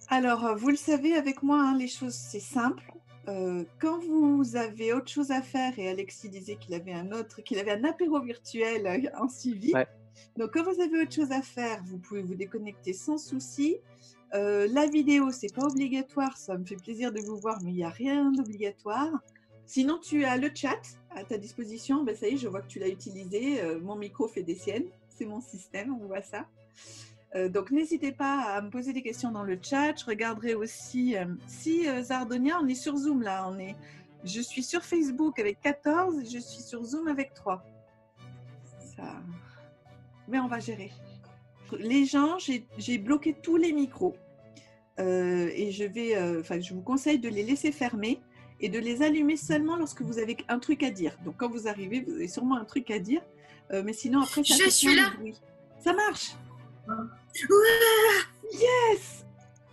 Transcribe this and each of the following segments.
Alors, vous le savez, avec moi, hein, les choses, c'est simple. Quand vous avez autre chose à faire, et Alexis disait qu'il avait un apéro virtuel en suivi. Ouais. Donc, quand vous avez autre chose à faire, vous pouvez vous déconnecter sans souci. La vidéo, c'est pas obligatoire. Ça me fait plaisir de vous voir, mais il n'y a rien d'obligatoire. Sinon, tu as le chat à ta disposition. Ben, ça y est, je vois que tu l'as utilisé. Mon micro fait des siennes. C'est mon système, on voit ça. Donc, n'hésitez pas à me poser des questions dans le chat. Je regarderai aussi si Zardonia, on est sur Zoom là. Je suis sur Facebook avec 14 et je suis sur Zoom avec 3. Ça... Mais on va gérer. Les gens, j'ai bloqué tous les micros et je vous conseille de les laisser fermer et de les allumer seulement lorsque vous avez un truc à dire. Donc, quand vous arrivez, vous avez sûrement un truc à dire, mais sinon après, ça Je suis là. bruit. Ça marche. Ouais. Yes.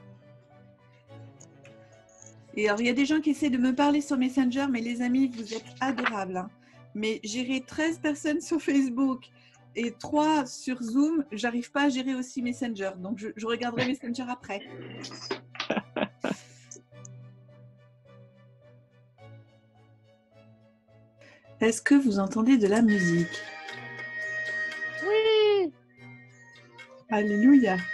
Et alors, il y a des gens qui essaient de me parler sur Messenger, mais les amis, vous êtes adorables. Hein. Mais gérer 13 personnes sur Facebook et 3 sur Zoom, j'arrive pas à gérer aussi Messenger. Donc, je regarderai Messenger après. Est-ce que vous entendez de la musique? Oui. Alléluia.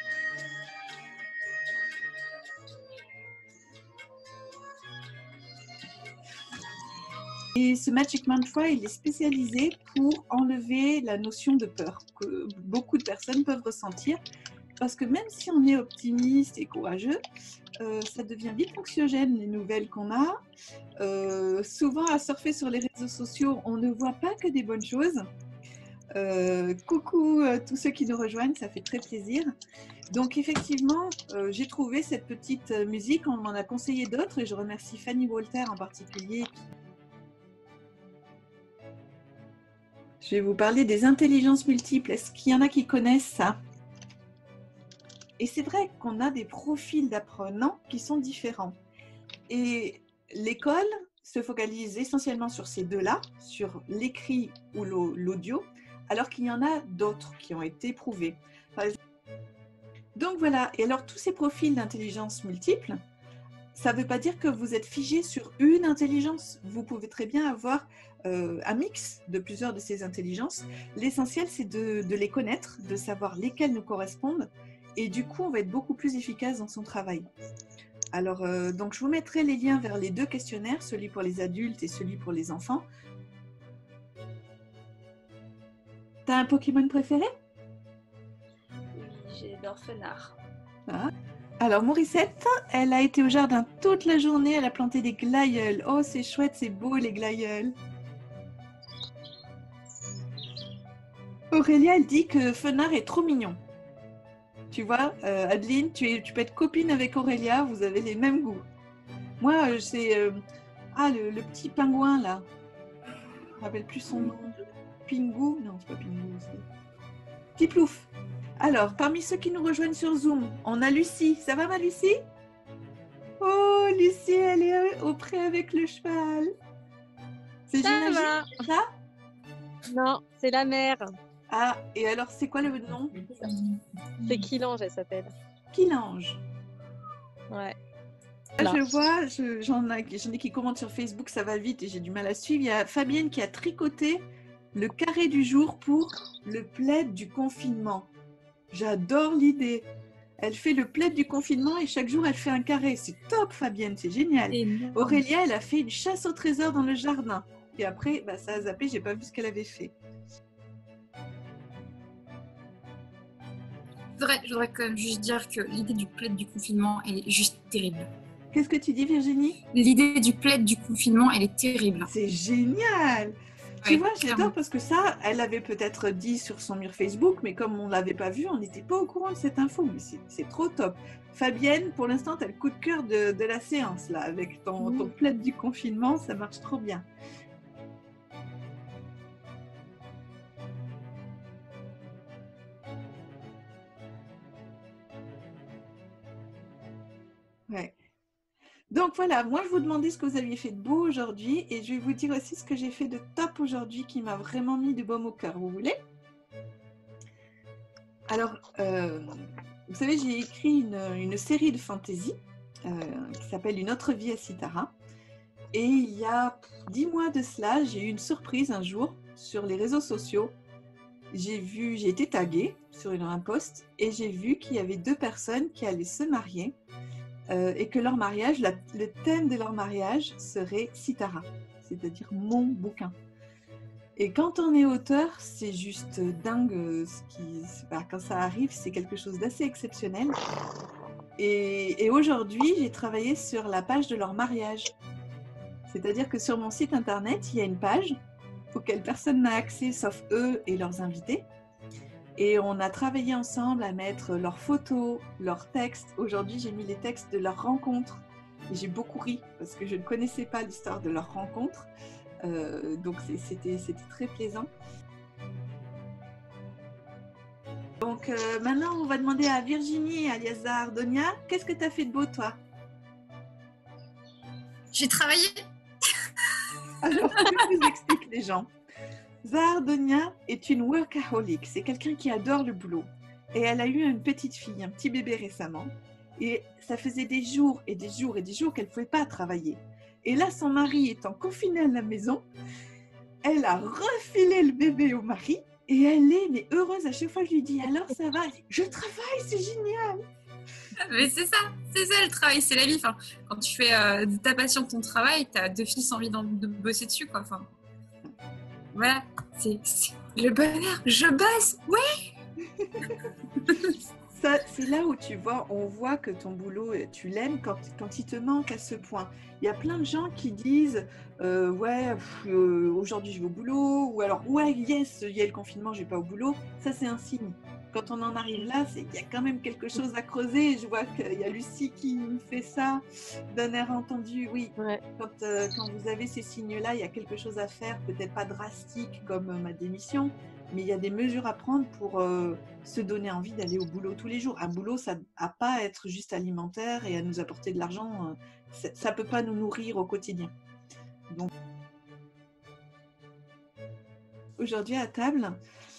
Et ce Magic Mantra, il est spécialisé pour enlever la notion de peur que beaucoup de personnes peuvent ressentir. Parce que même si on est optimiste et courageux, ça devient vite anxiogène les nouvelles qu'on a. Souvent à surfer sur les réseaux sociaux, on ne voit pas que des bonnes choses. Coucou tous ceux qui nous rejoignent, ça fait très plaisir. Donc effectivement, j'ai trouvé cette petite musique, on m'en a conseillé d'autres et je remercie Fanny Walter en particulier. Je vais vous parler des intelligences multiples. Est-ce qu'il y en a qui connaissent ça? Et c'est vrai qu'on a des profils d'apprenants qui sont différents. Et l'école se focalise essentiellement sur ces deux-là, sur l'écrit ou l'audio, alors qu'il y en a d'autres qui ont été prouvés. Donc voilà, et alors tous ces profils d'intelligence multiple, ça ne veut pas dire que vous êtes figé sur une intelligence. Vous pouvez très bien avoir un mix de plusieurs de ces intelligences. L'essentiel, c'est de les connaître, de savoir lesquelles nous correspondent. Et du coup, on va être beaucoup plus efficace dans son travail. Alors, donc je vous mettrai les liens vers les deux questionnaires, celui pour les adultes et celui pour les enfants. T'as un Pokémon préféré? Oui, j'adore Fenard. Ah. Alors, Morissette, elle a été au jardin toute la journée, elle a planté des glaïeuls. Oh, c'est chouette, c'est beau les glaïeuls. Aurélia, elle dit que Fenard est trop mignon. Tu vois, Adeline, tu peux être copine avec Aurélia, vous avez les mêmes goûts. Moi, c'est le petit pingouin là. Je ne me rappelle plus son nom. Pingou? Non, c'est pas Pingou. Petit Plouf. Alors, parmi ceux qui nous rejoignent sur Zoom, on a Lucie. Ça va, ma Lucie? Oh, Lucie, elle est au pré avec le cheval. C'est Gina, ça? Non, c'est la mère. Ah, et alors, c'est quoi le nom? C'est Quilange, elle s'appelle. Quilange. Ouais. Là. Je vois, j'en ai qui commentent sur Facebook, ça va vite et j'ai du mal à suivre. Il y a Fabienne qui a tricoté le carré du jour pour le plaid du confinement. J'adore l'idée. Elle fait le plaid du confinement et chaque jour elle fait un carré. C'est top, Fabienne, c'est génial. Aurélia, elle a fait une chasse au trésor dans le jardin. Et après, ça a zappé, j'ai pas vu ce qu'elle avait fait. Je voudrais quand même juste dire que l'idée du plaid du confinement, elle est juste terrible. Qu'est-ce que tu dis, Virginie? L'idée du plaid du confinement, elle est terrible. C'est génial! Tu vois, j'adore parce que ça, elle l'avait peut-être dit sur son mur Facebook, mais comme on ne l'avait pas vu, on n'était pas au courant de cette info. Mais c'est trop top. Fabienne, pour l'instant, tu as le coup de cœur de la séance, là, avec ton plaid du confinement, ça marche trop bien. Ouais. Donc voilà, moi je vous demandais ce que vous aviez fait de beau aujourd'hui et je vais vous dire aussi ce que j'ai fait de top aujourd'hui qui m'a vraiment mis du baume au cœur, vous voulez? Alors, Vous savez, j'ai écrit une série de fantasy qui s'appelle Une autre vie à Sitara. Et il y a 10 mois de cela, j'ai eu une surprise un jour sur les réseaux sociaux. J'ai été taguée sur un post et j'ai vu qu'il y avait 2 personnes qui allaient se marier et que leur mariage, le thème de leur mariage serait Sitara, c'est-à-dire mon bouquin. Et quand on est auteur, c'est juste dingue. Quand ça arrive, c'est quelque chose d'assez exceptionnel. Et aujourd'hui, j'ai travaillé sur la page de leur mariage. C'est-à-dire que sur mon site internet, il y a une page auquel personne n'a accès sauf eux et leurs invités. Et on a travaillé ensemble à mettre leurs photos, leurs textes. Aujourd'hui, j'ai mis les textes de leur rencontre. Et j'ai beaucoup ri parce que je ne connaissais pas l'histoire de leur rencontre. Donc c'était très plaisant. Donc maintenant, on va demander à Virginie alias Zahardonia, qu'est-ce que tu as fait de beau, toi? J'ai travaillé. Alors, je vous explique les gens. Zahardonia est une workaholic, c'est quelqu'un qui adore le boulot. Et elle a eu une petite fille, un petit bébé récemment. Et ça faisait des jours et des jours et des jours qu'elle ne pouvait pas travailler. Et là, son mari étant confiné à la maison, elle a refilé le bébé au mari et elle est heureuse. À chaque fois, je lui dis, alors ça va? Elle dit, je travaille, c'est génial. Mais c'est ça le travail, c'est la vie. Enfin, quand tu fais de ta passion ton travail, tu as d'office envie de bosser dessus, quoi. Enfin, voilà, c'est le bonheur. Je bosse, oui. C'est là où on voit que ton boulot, tu l'aimes quand il te manque à ce point. Il y a plein de gens qui disent aujourd'hui je vais au boulot, ou alors ouais, yes, il y a le confinement, je vais pas au boulot. Ça, c'est un signe. Quand on en arrive là, il y a quand même quelque chose à creuser. Je vois qu'il y a Lucie qui me fait ça d'un air entendu. Oui, Ouais. Quand vous avez ces signes-là, il y a quelque chose à faire, peut-être pas drastique comme ma démission, mais il y a des mesures à prendre pour se donner envie d'aller au boulot tous les jours. Un boulot, ça n'a pas à être juste alimentaire et à nous apporter de l'argent. Ça ne peut pas nous nourrir au quotidien. Donc, aujourd'hui à table,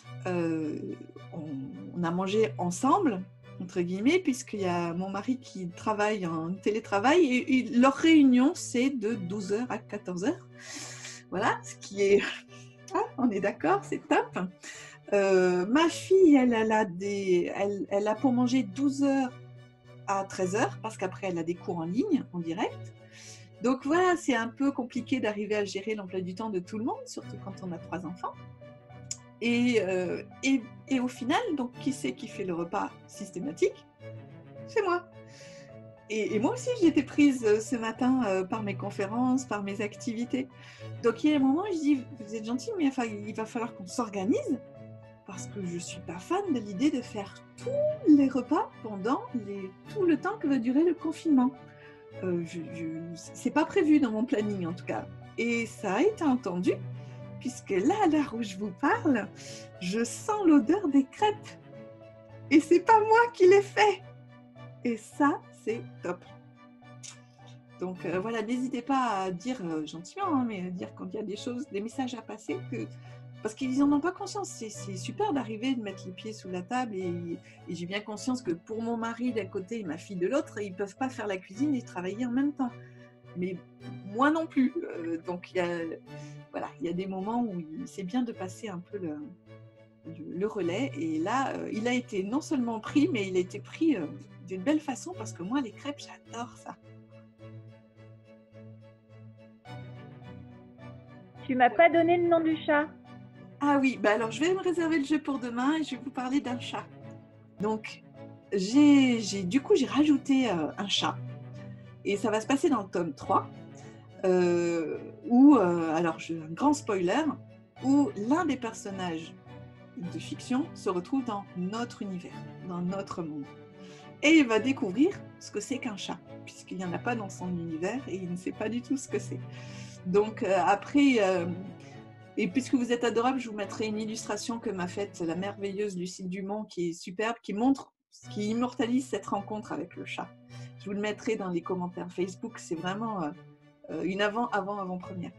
on a mangé ensemble, entre guillemets, puisqu'il y a mon mari qui travaille en télétravail et leur réunion, c'est de 12h à 14h. Voilà, ce qui est... Ah, on est d'accord, c'est top. Ma fille, elle a pour manger 12h à 13h, parce qu'après, elle a des cours en ligne, en direct. Donc voilà, c'est un peu compliqué d'arriver à gérer l'emploi du temps de tout le monde, surtout quand on a 3 enfants. Et au final, donc, qui c'est qui fait le repas systématique? C'est moi. Et moi aussi, j'ai été prise ce matin par mes conférences, par mes activités. Donc, il y a un moment, je dis, vous êtes gentils, mais il va falloir qu'on s'organise parce que je ne suis pas fan de l'idée de faire tous les repas pendant tout le temps que va durer le confinement. C'est pas prévu dans mon planning, en tout cas. Et ça a été entendu, puisque là, à l'heure où je vous parle, je sens l'odeur des crêpes. Et c'est pas moi qui les fais. Et ça, c'est top. Donc voilà, n'hésitez pas à dire gentiment, mais à dire quand il y a des messages à passer, parce qu'ils n'en ont pas conscience. C'est super d'arriver, de mettre les pieds sous la table et j'ai bien conscience que pour mon mari d'un côté et ma fille de l'autre, ils ne peuvent pas faire la cuisine et travailler en même temps. Mais moi non plus. Donc il y a des moments où c'est bien de passer un peu le relais. Et là, il a été non seulement pris, mais il a été pris d'une belle façon parce que moi, les crêpes, j'adore ça. Tu m'as pas donné le nom du chat. Ah oui, bah alors je vais me réserver le jeu pour demain et je vais vous parler d'un chat. Donc, j'ai rajouté un chat. Et ça va se passer dans le tome 3, où, alors un grand spoiler, où l'un des personnages de fiction se retrouve dans notre univers, dans notre monde. Et il va découvrir ce que c'est qu'un chat, puisqu'il n'y en a pas dans son univers et il ne sait pas du tout ce que c'est. Donc après, et puisque vous êtes adorable, je vous mettrai une illustration que m'a faite la merveilleuse Lucille Dumont, qui est superbe, qui immortalise cette rencontre avec le chat. Je vous le mettrai dans les commentaires Facebook, c'est vraiment une avant-première.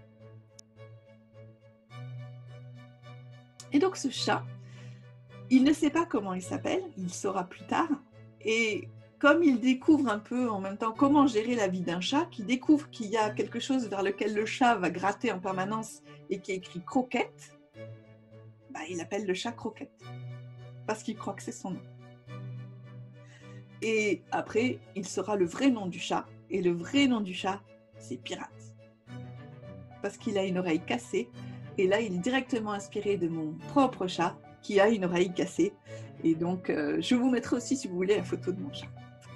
Et donc ce chat, il ne sait pas comment il s'appelle, il saura plus tard, Et comme il découvre un peu en même temps comment gérer la vie d'un chat, qui découvre qu'il y a quelque chose vers lequel le chat va gratter en permanence et qui est écrit croquette, bah, il appelle le chat croquette parce qu'il croit que c'est son nom. Et après, il saura le vrai nom du chat. Et le vrai nom du chat, c'est Pirate. Parce qu'il a une oreille cassée. Et là, il est directement inspiré de mon propre chat qui a une oreille cassée. Et donc, je vous mettrai aussi, si vous voulez, la photo de mon chat.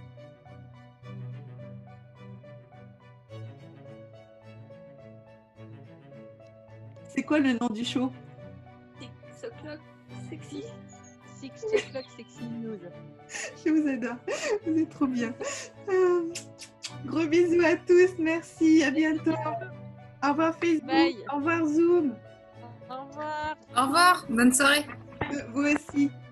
C'est quoi le nom du show? Six o'clock, sexy. 6 o'clock sexy news. Je vous adore. Vous êtes trop bien. Gros bisous à tous. Merci. À bientôt. Au revoir Facebook. Bye. Au revoir Zoom. Au revoir. Au revoir, bonne soirée. Vous aussi.